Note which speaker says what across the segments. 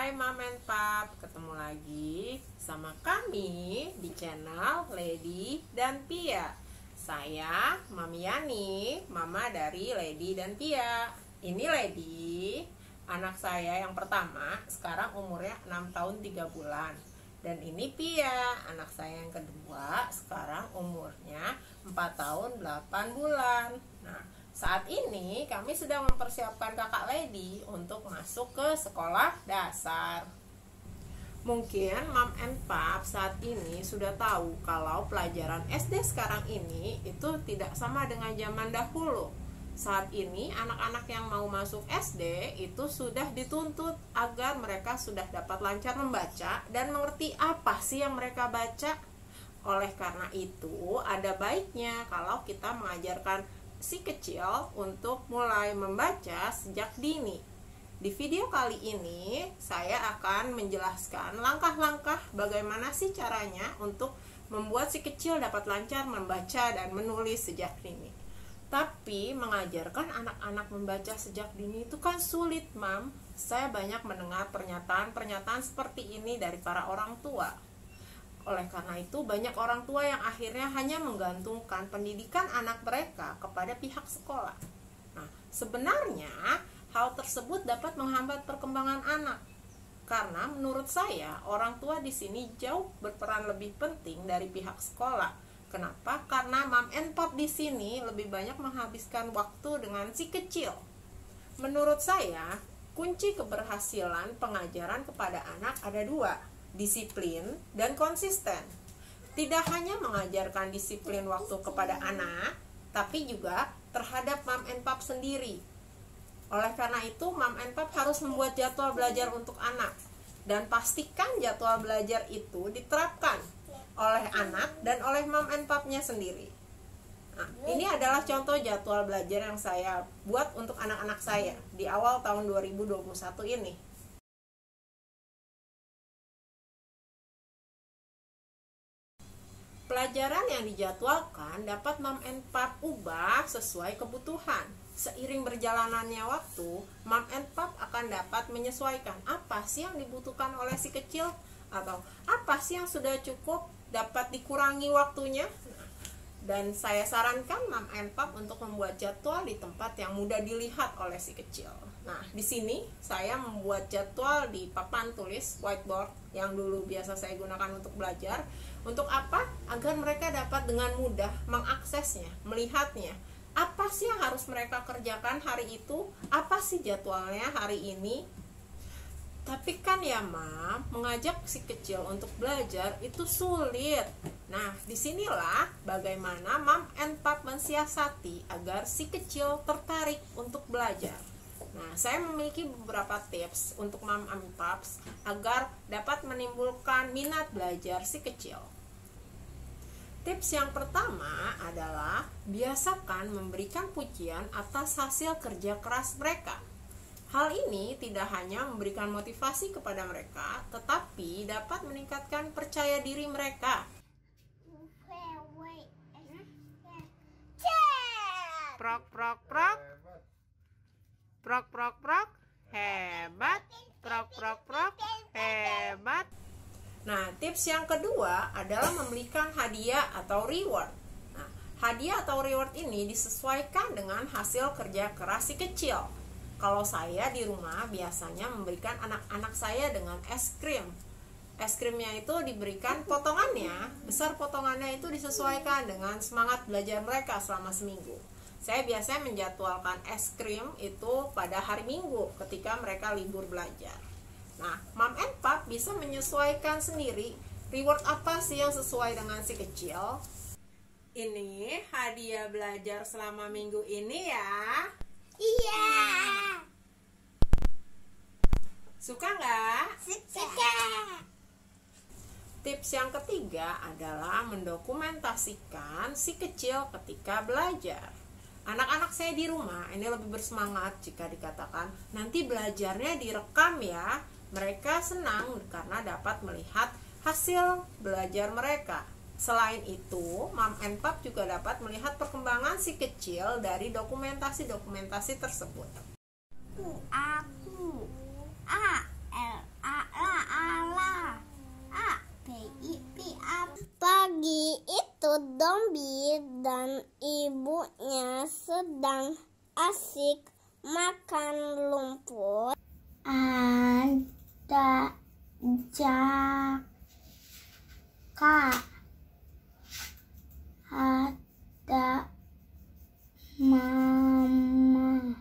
Speaker 1: Hai Mom and Pap, ketemu lagi sama kami di channel Lady dan Pia. Saya Mami Yani, mama dari Lady dan Pia. Ini Lady, anak saya yang pertama, sekarang umurnya 6 tahun 3 bulan. Dan ini Pia, anak saya yang kedua, sekarang umurnya 4 tahun 8 bulan. Nah, saat ini kami sedang mempersiapkan kakak Lady untuk masuk ke sekolah dasar. Mungkin Mom and Pap saat ini sudah tahu kalau pelajaran SD sekarang ini itu tidak sama dengan zaman dahulu. Saat ini anak-anak yang mau masuk SD itu sudah dituntut agar mereka sudah dapat lancar membaca dan mengerti apa sih yang mereka baca. Oleh karena itu ada baiknya kalau kita mengajarkan si kecil untuk mulai membaca sejak dini. Di video kali ini saya akan menjelaskan langkah-langkah bagaimana sih caranya untuk membuat si kecil dapat lancar membaca dan menulis sejak dini. Tapi mengajarkan anak-anak membaca sejak dini itu kan sulit, Mam. Saya banyak mendengar pernyataan-pernyataan seperti ini dari para orang tua. Oleh karena itu banyak orang tua yang akhirnya hanya menggantungkan pendidikan anak mereka kepada pihak sekolah. Nah, sebenarnya hal tersebut dapat menghambat perkembangan anak. Karena menurut saya orang tua di sini jauh berperan lebih penting dari pihak sekolah. Kenapa? Karena Mom and Pop di sini lebih banyak menghabiskan waktu dengan si kecil. Menurut saya, kunci keberhasilan pengajaran kepada anak ada dua, disiplin dan konsisten. Tidak hanya mengajarkan disiplin waktu kepada anak, tapi juga terhadap Mom and Pop sendiri. Oleh karena itu, Mom and Pop harus membuat jadwal belajar untuk anak. Dan pastikan jadwal belajar itu diterapkan oleh anak dan oleh Mom and Pop-nya sendiri. Nah, ini adalah contoh jadwal belajar yang saya buat untuk anak-anak saya di awal tahun 2021 ini. Pelajaran yang dijadwalkan dapat Mom and Pop ubah sesuai kebutuhan. Seiring berjalannya waktu, Mom and Pop akan dapat menyesuaikan apa sih yang dibutuhkan oleh si kecil atau apa sih yang sudah cukup dapat dikurangi waktunya. Dan saya sarankan Mom and Pop untuk membuat jadwal di tempat yang mudah dilihat oleh si kecil. Nah, di sini saya membuat jadwal di papan tulis whiteboard yang dulu biasa saya gunakan untuk belajar. Untuk apa? Agar mereka dapat dengan mudah mengaksesnya, melihatnya. Apa sih yang harus mereka kerjakan hari itu? Apa sih jadwalnya hari ini? Tapi kan ya Mam, mengajak si kecil untuk belajar itu sulit. Nah, disinilah bagaimana Mom and Pop mensiasati agar si kecil tertarik untuk belajar. Nah, saya memiliki beberapa tips untuk Mom and Pop agar dapat menimbulkan minat belajar si kecil. Tips yang pertama adalah biasakan memberikan pujian atas hasil kerja keras mereka. Hal ini tidak hanya memberikan motivasi kepada mereka, tetapi dapat meningkatkan percaya diri mereka. Prok prok prok, prok prok prok, hebat, prok prok prok, hebat. Nah, tips yang kedua adalah memberikan hadiah atau reward. Nah, hadiah atau reward ini disesuaikan dengan hasil kerja keras si kecil. Kalau saya di rumah biasanya memberikan anak-anak saya dengan es krim. Es krimnya itu diberikan potongannya, besar potongannya itu disesuaikan dengan semangat belajar mereka selama seminggu. Saya biasanya menjadwalkan es krim itu pada hari Minggu ketika mereka libur belajar. Nah, Mom and Pop bisa menyesuaikan sendiri reward apa sih yang sesuai dengan si kecil. Ini hadiah belajar selama minggu ini ya.
Speaker 2: Iya.
Speaker 1: Suka nggak?
Speaker 2: Suka.
Speaker 1: Tips yang ketiga adalah mendokumentasikan si kecil ketika belajar. Anak-anak saya di rumah ini lebih bersemangat jika dikatakan nanti belajarnya direkam ya. Mereka senang karena dapat melihat hasil belajar mereka. Selain itu, Mom and Pop juga dapat melihat perkembangan si kecil dari dokumentasi-dokumentasi tersebut.
Speaker 2: Aku A L A Dombi dan ibunya sedang asik makan lumpur. Ada Jaka, ada Mama.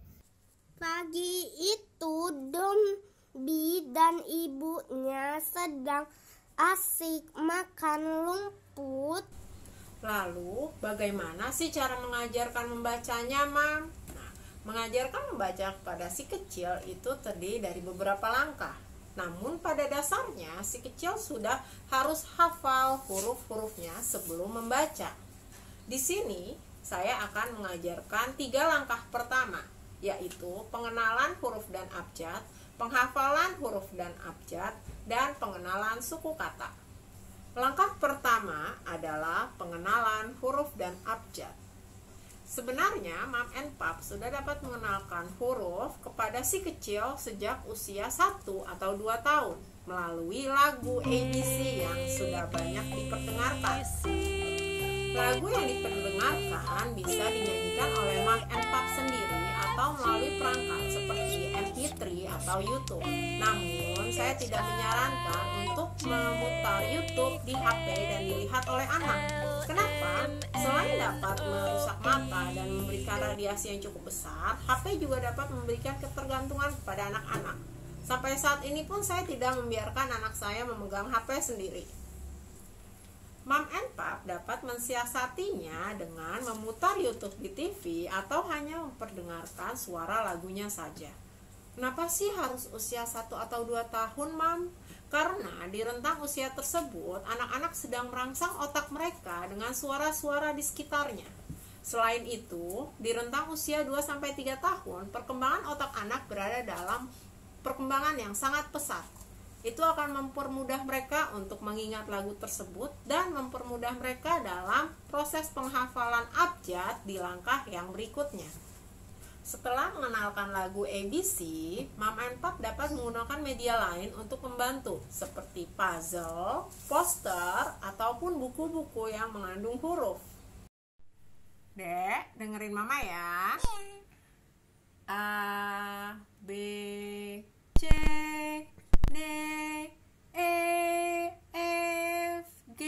Speaker 2: Pagi itu Dombi dan ibunya sedang asik makan lumpur.
Speaker 1: Lalu, bagaimana sih cara mengajarkan membacanya, Mam? Nah, mengajarkan membaca kepada si kecil itu terdiri dari beberapa langkah. Namun pada dasarnya si kecil sudah harus hafal huruf-hurufnya sebelum membaca. Di sini saya akan mengajarkan 3 langkah pertama, yaitu pengenalan huruf dan abjad, penghafalan huruf dan abjad, dan pengenalan suku kata. Langkah pertama adalah pengenalan huruf dan abjad. Sebenarnya Mam and Pap sudah dapat mengenalkan huruf kepada si kecil sejak usia 1 atau 2 tahun melalui lagu ABC yang sudah banyak diperdengarkan. Lagu yang diperdengarkan bisa dinyanyikan oleh Mam and Pap sendiri atau melalui perangkat seperti MP3 atau YouTube. Namun, saya tidak menyarankan untuk memutar YouTube di HP dan dilihat oleh anak. Kenapa? Selain dapat merusak mata dan memberikan radiasi yang cukup besar, HP juga dapat memberikan ketergantungan kepada anak-anak. Sampai saat ini pun saya tidak membiarkan anak saya memegang HP sendiri. Mam and Pap dapat mensiasatinya dengan memutar YouTube di TV atau hanya memperdengarkan suara lagunya saja. Kenapa sih harus usia 1 atau 2 tahun, Mam? Karena di rentang usia tersebut, anak-anak sedang merangsang otak mereka dengan suara-suara di sekitarnya. Selain itu, di rentang usia 2-3 tahun, perkembangan otak anak berada dalam perkembangan yang sangat pesat. Itu akan mempermudah mereka untuk mengingat lagu tersebut dan mempermudah mereka dalam proses penghafalan abjad di langkah yang berikutnya. Setelah mengenalkan lagu ABC, Mam and Pap dapat menggunakan media lain untuk membantu, seperti puzzle, poster, ataupun buku-buku yang mengandung huruf. Dek, dengerin Mama ya. A, B, C, D, E, F, G.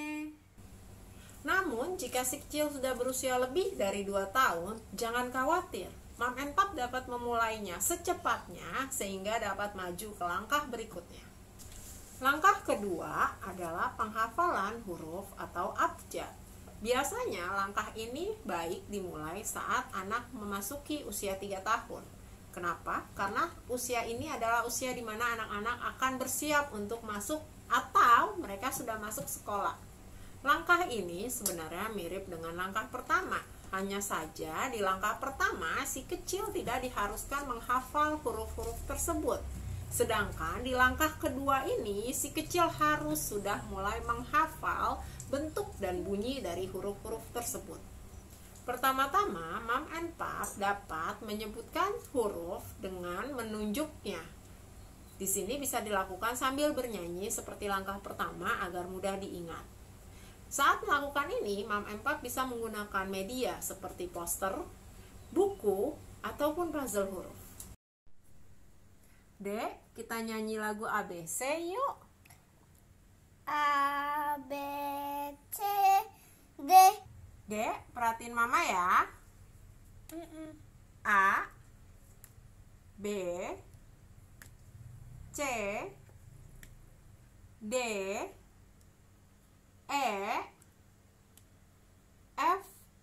Speaker 1: Namun, jika si kecil sudah berusia lebih dari 2 tahun, jangan khawatir. Mam and Pap dapat memulainya secepatnya sehingga dapat maju ke langkah berikutnya. Langkah kedua adalah penghafalan huruf atau abjad. Biasanya langkah ini baik dimulai saat anak memasuki usia 3 tahun. Kenapa? Karena usia ini adalah usia di mana anak-anak akan bersiap untuk masuk atau mereka sudah masuk sekolah. Langkah ini sebenarnya mirip dengan langkah pertama. Hanya saja di langkah pertama si kecil tidak diharuskan menghafal huruf-huruf tersebut. Sedangkan di langkah kedua ini si kecil harus sudah mulai menghafal bentuk dan bunyi dari huruf-huruf tersebut. Pertama-tama, Mam and Pap dapat menyebutkan huruf dengan menunjuknya. Di sini bisa dilakukan sambil bernyanyi seperti langkah pertama agar mudah diingat. Saat melakukan ini, Mam and Pap bisa menggunakan media seperti poster, buku, ataupun puzzle huruf. Dek, kita nyanyi lagu ABC yuk.
Speaker 2: A, B, C, D.
Speaker 1: Dek, perhatiin Mama ya. A, B, C, D, E, F,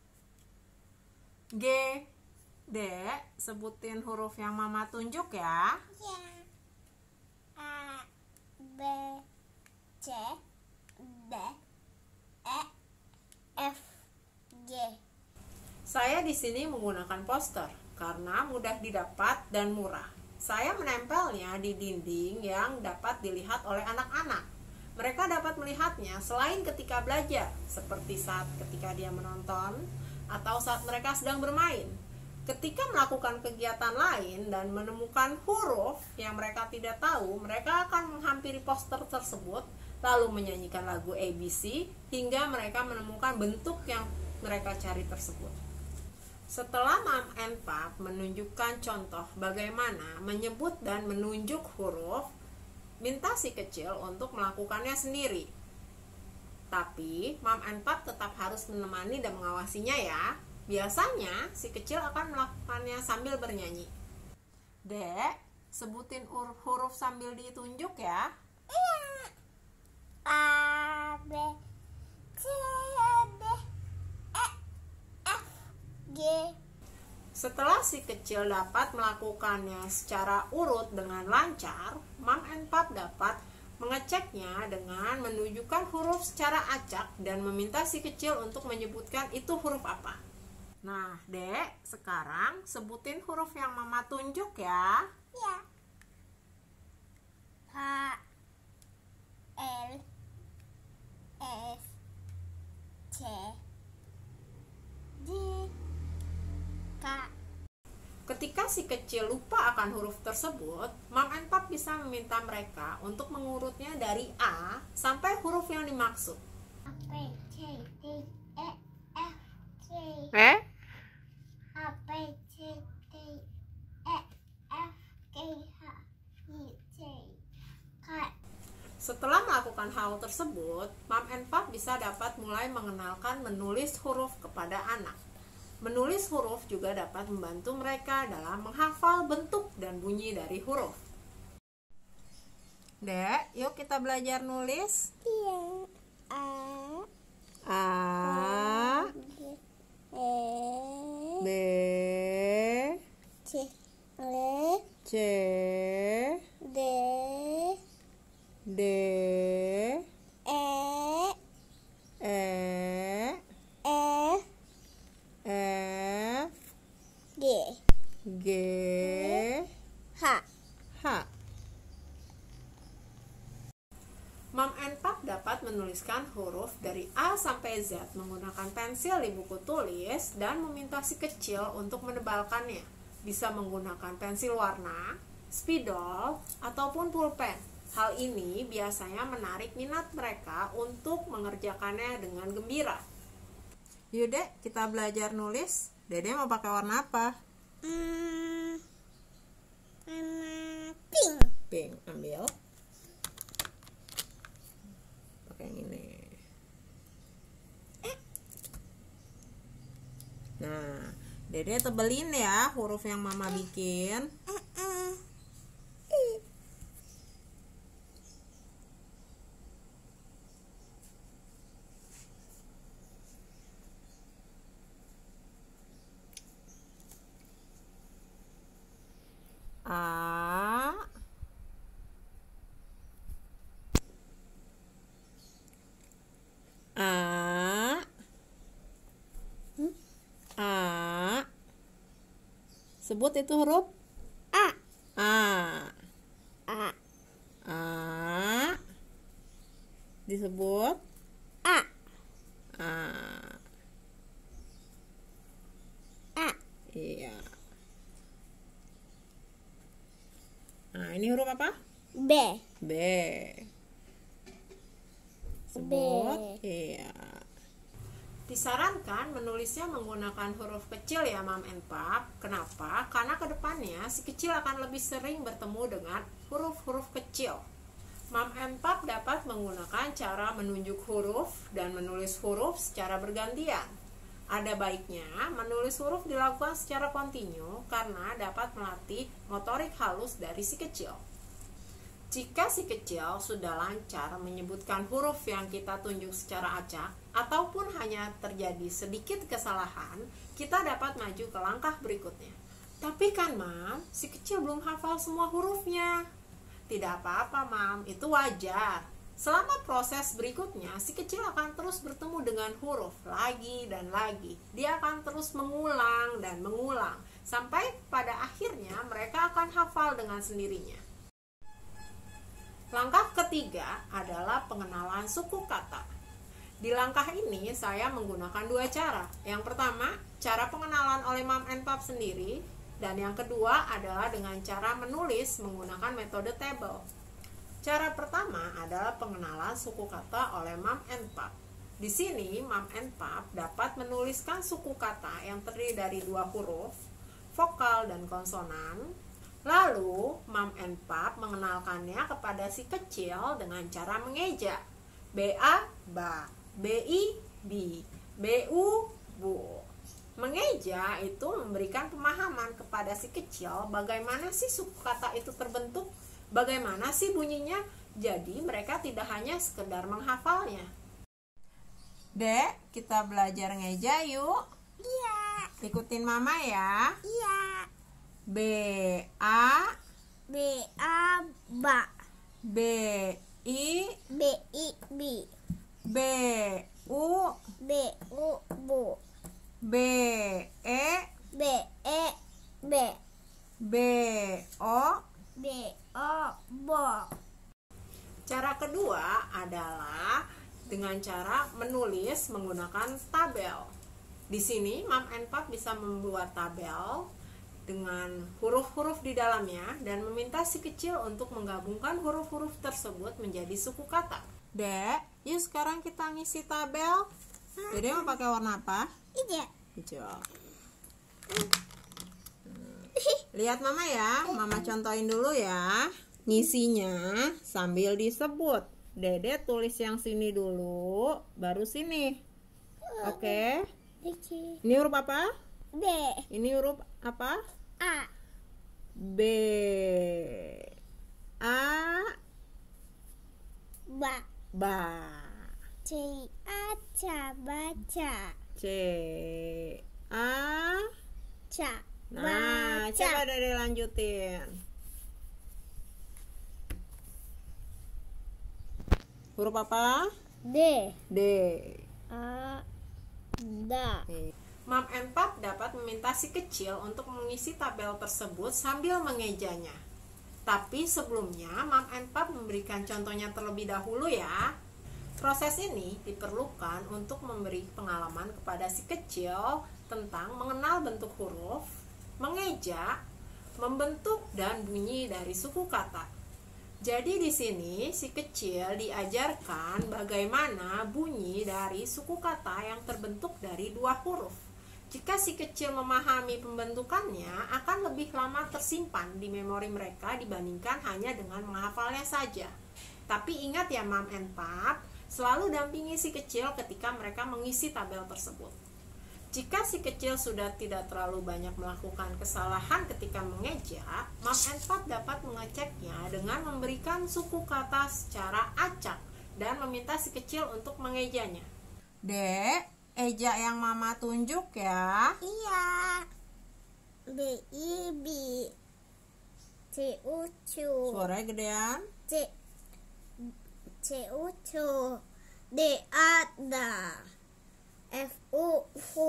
Speaker 1: G. Dek, sebutin huruf yang Mama tunjuk ya.
Speaker 2: Ya. A, B, C, D, E, F, G.
Speaker 1: Saya di sini menggunakan poster karena mudah didapat dan murah. Saya menempelnya di dinding yang dapat dilihat oleh anak-anak. Mereka dapat melihatnya selain ketika belajar, seperti saat ketika dia menonton atau saat mereka sedang bermain. Ketika melakukan kegiatan lain dan menemukan huruf yang mereka tidak tahu, mereka akan menghampiri poster tersebut lalu menyanyikan lagu ABC hingga mereka menemukan bentuk yang mereka cari tersebut. Setelah Mom and Pop menunjukkan contoh bagaimana menyebut dan menunjuk huruf, minta si kecil untuk melakukannya sendiri. Tapi Mom and Pop tetap harus menemani dan mengawasinya ya. Biasanya si kecil akan melakukannya sambil bernyanyi. Dek, sebutin huruf sambil ditunjuk ya.
Speaker 2: A, B, C, D, E, F, G.
Speaker 1: Setelah si kecil dapat melakukannya secara urut dengan lancar, Mom and Pop dapat mengeceknya dengan menunjukkan huruf secara acak dan meminta si kecil untuk menyebutkan itu huruf apa. Nah, Dek, sekarang sebutin huruf yang Mama tunjuk ya.
Speaker 2: Ya. H, L, S, C, D, K.
Speaker 1: Ketika si kecil lupa akan huruf tersebut, Mom and Pop bisa meminta mereka untuk mengurutnya dari A sampai huruf yang dimaksud.
Speaker 2: A, B, C, D, E, F, G. A, B, C, D, E, F, G, H, I, J, K.
Speaker 1: Setelah melakukan hal tersebut, Mom and Pop bisa dapat mulai mengenalkan menulis huruf kepada anak. Menulis huruf juga dapat membantu mereka dalam menghafal bentuk dan bunyi dari huruf. Dek, yuk kita belajar nulis.
Speaker 2: Iya. A,
Speaker 1: A,
Speaker 2: E,
Speaker 1: B,
Speaker 2: C, L,
Speaker 1: C,
Speaker 2: D,
Speaker 1: D,
Speaker 2: E,
Speaker 1: E,
Speaker 2: F,
Speaker 1: F,
Speaker 2: G,
Speaker 1: G,
Speaker 2: H.
Speaker 1: H. Mom and Pop dapat menuliskan huruf dari A sampai Z menggunakan pensil di buku tulis dan meminta si kecil untuk menebalkannya. Bisa menggunakan pensil warna, spidol, ataupun pulpen. Hal ini biasanya menarik minat mereka untuk mengerjakannya dengan gembira. Yuk Dek, kita belajar nulis. Dede mau pakai warna apa?
Speaker 2: Warna pink.
Speaker 1: Pink, ambil. Pakai yang ini. Nah, Dede tebelin ya huruf yang Mama bikin. A, A, A. Sebut itu huruf
Speaker 2: A,
Speaker 1: A.
Speaker 2: A,
Speaker 1: A. Disebut
Speaker 2: A,
Speaker 1: A.
Speaker 2: A.
Speaker 1: Iya. Nah, ini huruf apa?
Speaker 2: B,
Speaker 1: B. Sebut. Iya. Disarankan menulisnya menggunakan huruf kecil ya Mom and Pop. Kenapa? Karena kedepannya si kecil akan lebih sering bertemu dengan huruf-huruf kecil. Mom and Pop dapat menggunakan cara menunjuk huruf dan menulis huruf secara bergantian. Ada baiknya menulis huruf dilakukan secara kontinu karena dapat melatih motorik halus dari si kecil. Jika si kecil sudah lancar menyebutkan huruf yang kita tunjuk secara acak ataupun hanya terjadi sedikit kesalahan, kita dapat maju ke langkah berikutnya. Tapi kan Mam, si kecil belum hafal semua hurufnya. Tidak apa-apa Mam, itu wajar. Selama proses berikutnya, si kecil akan terus bertemu dengan huruf lagi dan lagi. Dia akan terus mengulang dan mengulang sampai pada akhirnya mereka akan hafal dengan sendirinya. Langkah ketiga adalah pengenalan suku kata. Di langkah ini saya menggunakan dua cara. Yang pertama, cara pengenalan oleh Mom and Pop sendiri, dan yang kedua adalah dengan cara menulis menggunakan metode table. Cara pertama adalah pengenalan suku kata oleh Mom and Pop. Di sini Mom and Pop dapat menuliskan suku kata yang terdiri dari 2 huruf, vokal dan konsonan. Lalu Mom and Pop mengenalkannya kepada si kecil dengan cara mengeja. B-A, ba, B-I, bi, B-U, bu. Mengeja itu memberikan pemahaman kepada si kecil bagaimana sih suku kata itu terbentuk, bagaimana sih bunyinya. Jadi mereka tidak hanya sekedar menghafalnya. Dek, kita belajar ngeja yuk.
Speaker 2: Iya.
Speaker 1: Ikutin mama ya.
Speaker 2: Iya.
Speaker 1: B-A,
Speaker 2: B-A, ba.
Speaker 1: B-I,
Speaker 2: B-I, bi.
Speaker 1: B-U,
Speaker 2: B-U, bu.
Speaker 1: B-E,
Speaker 2: B-E, be.
Speaker 1: B-O.
Speaker 2: B-O, bo.
Speaker 1: Cara kedua adalah dengan cara menulis menggunakan tabel. Di sini Mom and Pop bisa membuat tabel dengan huruf-huruf di dalamnya dan meminta si kecil untuk menggabungkan huruf-huruf tersebut menjadi suku kata. Dek, yuk sekarang kita ngisi tabel. Dede mau pakai warna apa?
Speaker 2: Hijau.
Speaker 1: Hijau. Lihat mama ya, mama contohin dulu ya. Ngisinya sambil disebut. Dede tulis yang sini dulu, baru sini. Oke. Ini huruf apa?
Speaker 2: B.
Speaker 1: Ini huruf apa?
Speaker 2: A.
Speaker 1: B. A.
Speaker 2: Ba.
Speaker 1: Ba.
Speaker 2: C. Aca, baca.
Speaker 1: C. A.
Speaker 2: Ca.
Speaker 1: Nah,
Speaker 2: Baca.
Speaker 1: coba Dede lanjutin. Huruf apa?
Speaker 2: D.
Speaker 1: D.
Speaker 2: A. Da.
Speaker 1: Mom and Pop dapat meminta si kecil untuk mengisi tabel tersebut sambil mengejanya. Tapi sebelumnya Mom and Pop memberikan contohnya terlebih dahulu ya. Proses ini diperlukan untuk memberi pengalaman kepada si kecil tentang mengenal bentuk huruf, mengeja, membentuk dan bunyi dari suku kata. Jadi di sini si kecil diajarkan bagaimana bunyi dari suku kata yang terbentuk dari 2 huruf. Jika si kecil memahami pembentukannya, akan lebih lama tersimpan di memori mereka dibandingkan hanya dengan menghafalnya saja. Tapi ingat ya Mom and Pop, selalu dampingi si kecil ketika mereka mengisi tabel tersebut. Jika si kecil sudah tidak terlalu banyak melakukan kesalahan ketika mengeja, Mom and Pop dapat mengeceknya dengan memberikan suku kata secara acak dan meminta si kecil untuk mengejanya. Dek, eja yang mama tunjuk ya.
Speaker 2: Iya. B. I. Bi. C. Ucu.
Speaker 1: Suaranya gedean.
Speaker 2: C. C. Ucu. D. Ada. F. U. Fu.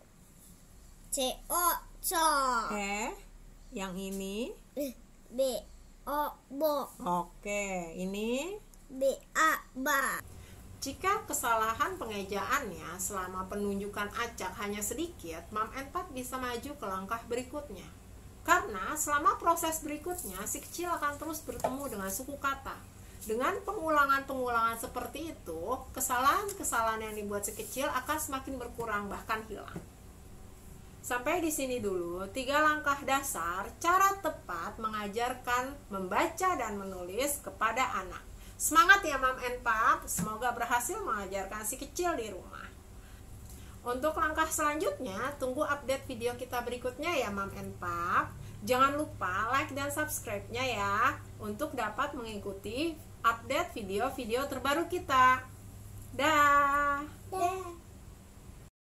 Speaker 2: C. O. Co.
Speaker 1: Yang ini.
Speaker 2: B. O. Bo.
Speaker 1: Oke, ini.
Speaker 2: B. A. Ba.
Speaker 1: Jika kesalahan pengejaannya selama penunjukan acak hanya sedikit, Mom and Pop bisa maju ke langkah berikutnya. Karena selama proses berikutnya, si kecil akan terus bertemu dengan suku kata. Dengan pengulangan-pengulangan seperti itu, kesalahan-kesalahan yang dibuat si kecil akan semakin berkurang bahkan hilang. Sampai di sini dulu 3 langkah dasar cara tepat mengajarkan membaca dan menulis kepada anak. Semangat ya Mom and Pop, semoga berhasil mengajarkan si kecil di rumah. Untuk langkah selanjutnya, tunggu update video kita berikutnya ya Mom and Pop. Jangan lupa like dan subscribe-nya ya, untuk dapat mengikuti update video-video terbaru kita. Dah.
Speaker 2: D.